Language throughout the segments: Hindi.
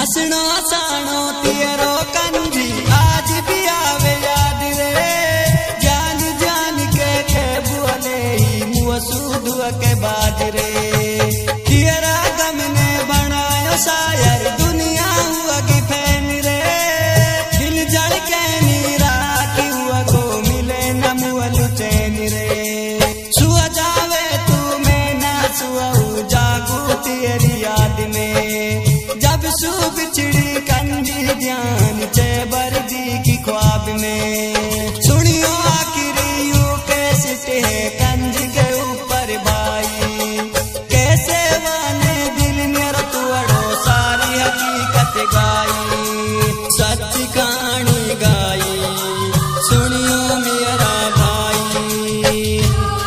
हसनो हसानो तेरो कंजी आज भी आवे याद रे। जान जान के बुअले ही मुँह सूद के बाज रे। तेरा गम ने बनायो शायर दुनिया हुआ की फैन रे। दिल जड़ के नीरा की हुआ को मिले न मुअल चैन रे। छुआ जावे तू मैं ना छुआ जागू तेरी याद में। जब सू बिछड़ी कंजी ध्यान चे बरदी की ख्वाब में। सुनियो आखिरी यू कैसे है कंज के ऊपर भाई। कैसे वाने दिल मेरा तुअड़ो सारी हकीकत गाई। सच कहानी गाई सुनियो मेरा भाई।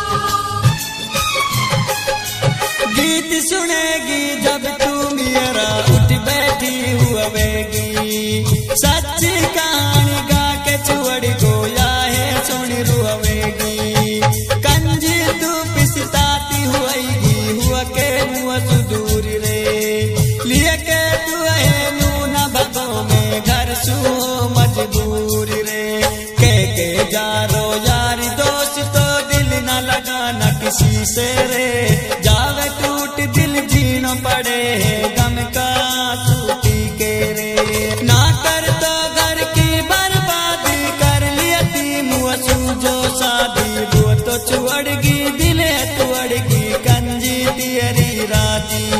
गीत सुनेगी जब तू मेरा उठ बैठी हुएगी। सच्ची कहानी गा के चुअड़ गोया है सुन रुएगी। कंजी तू पिसताती हुएगी हुआ के मुँह सुदूर रे। लिए के तू है नूना भगो में घर सू मजबूर रे। के जारो यारी दोस्त तो दिल न लगाना किसी से रे। जावे टूट दिल जीनो पड़े गम का सूती के रे। ना कर तो घर की बर्बादी कर लिया ती मुँह सूझो शादी। वो तो चुअड़गी दिल है तुअड़गी कंजी तेरी राती।